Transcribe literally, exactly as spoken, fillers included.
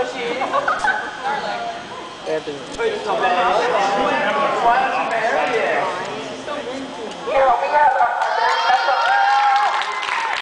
Anthony. Wait, it's not bad. Why is it bad?